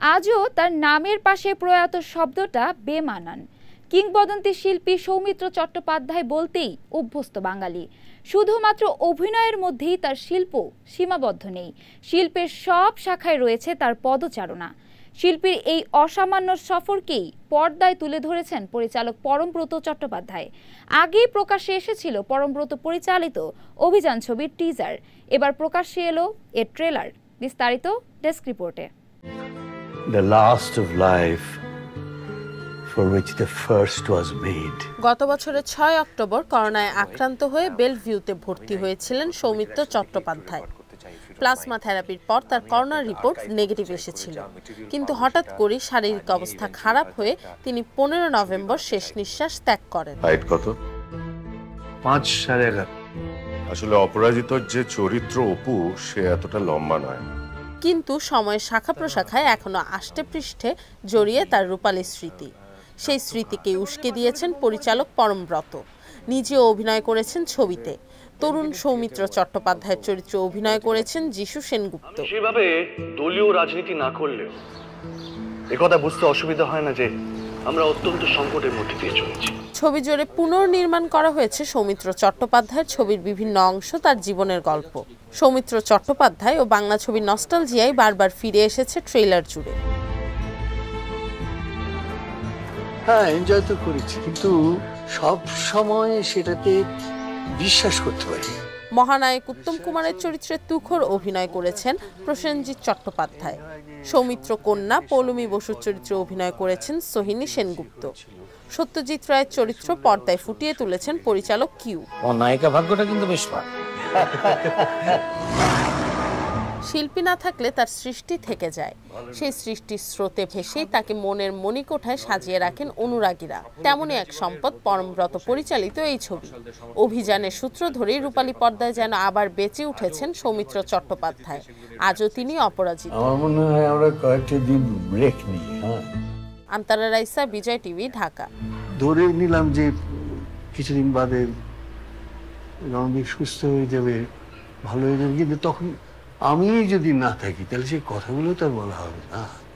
আজও তার নামের পাশে প্রয়াত শব্দটা বেমানান। কিংবদন্তি শিল্পী সৌমিত্র চট্টোপাধ্যায় বলতেই অভ্যস্ত বাঙালি। শুধুমাত্র অভিনয়ের মধ্যেই তার শিল্প সীমাবদ্ধ নেই, শিল্পের সব শাখায় রয়েছে তার পদচারণা। শিল্পীর এই অসামান্য সফরকেই পর্দায় তুলে ধরেছেন পরিচালক পরমব্রত চট্টোপাধ্যায়। আগেই প্রকাশ্যে এসেছিল পরমব্রত পরিচালিত অভিযান ছবির টিজার, এবার প্রকাশ্যে এলো এর ট্রেলার। বিস্তারিত ডেস্ক রিপোর্টে। The last of life for which the first was made. গত বছরের ৬ অক্টোবর করোনায় আক্রান্ত হয়ে বেলভিউতে ভর্তি হয়েছিলেন সৌমিত্র চট্টোপাধ্যায়। প্লাজমা থেরাপির পর তার করোনার রিপোর্ট নেগেটিভ এসেছিল, কিন্তু হঠাৎ করেই শারীরিক অবস্থা খারাপ হয়ে তিনি ১৫ নভেম্বর শেষ নিঃশ্বাস ত্যাগ করেন। হাইট কত? ৫.১১। আসলে অপরাজিতর যে চরিত্র অপু, সে এতটা লম্বা নয়, কিন্তু সময়ের শাখা প্রশাখায় এখনো আষ্টে পৃষ্ঠে জড়িয়ে তার রূপালী স্মৃতি। সেই স্মৃতিকে উস্কে দিয়েছেন পরিচালক পরমব্রত। নিজেও অভিনয় করেছেন ছবিতে। তরুণ সৌমিত্র চট্টোপাধ্যায়ের চরিত্রে অভিনয় করেছেন যিশু সেনগুপ্ত। সেভাবে দলীয় রাজনীতি না করলেও একথা বুঝতে অসুবিধা হয় না যে আমরা অত্যন্ত সংকটের মধ্যে দিয়ে চলেছি। ছবি জুড়ে পুনর্নির্মাণ করা হয়েছে সৌমিত্র চট্টোপাধ্যায়ের ছবির বিভিন্ন অংশ, তার জীবনের গল্প। সৌমিত্র চট্টোপাধ্যায় ও বাংলা ছবির নস্টালজিয়ায় বারবার ফিরে এসেছে ট্রেলার জুড়ে। হ্যাঁ, এনজয় তো করেছি, কিন্তু সব সময় সেটাতে বিশ্বাস করতে পারি। মহানায়ক উত্তম কুমারের চরিত্রে তুখোর অভিনয় করেছেন প্রসেনজিৎ চট্টোপাধ্যায়। সৌমিত্র কন্যা পৌলমী বসুর চরিত্রে অভিনয় করেছেন সোহিনী সেনগুপ্ত। সত্যজিৎ রায়ের চরিত্র পর্দায় ফুটিয়ে তুলেছেন পরিচালক কিউ। নায়িকা ভাগ্যটা কিন্তু বেশ ভালো। শিল্পী না থাকলে তার সৃষ্টি থেকে যায়, সেই সৃষ্টির স্রোতে ভেসেই তাকে মনের মণিকোঠায় সাজিয়ে রাখেন অনুরাগীরা। তেমনই এক সম্পদ পরমব্রত পরিচালিত এই ছবি। অভিযানের সূত্র ধরেই রূপালী পর্দায় যেন আবার বেঁচে উঠেছেন সৌমিত্র চট্টোপাধ্যায়। আজও তিনি অপরাজিত। আমার মনে হয় আমরা কয়েকটা দিন ব্রেক নিই। আন্তারা রাইসা, বিজয় টিভি, ঢাকা। ধরে নিলাম যে কিছুদিন বাদে রণবীর সুস্থ হয়ে যাবে, ভালো হয়ে যাবে, কিন্তু তখন আমি যদি না থাকি তাহলে সেই কথাগুলো তো আর বলা হবে না।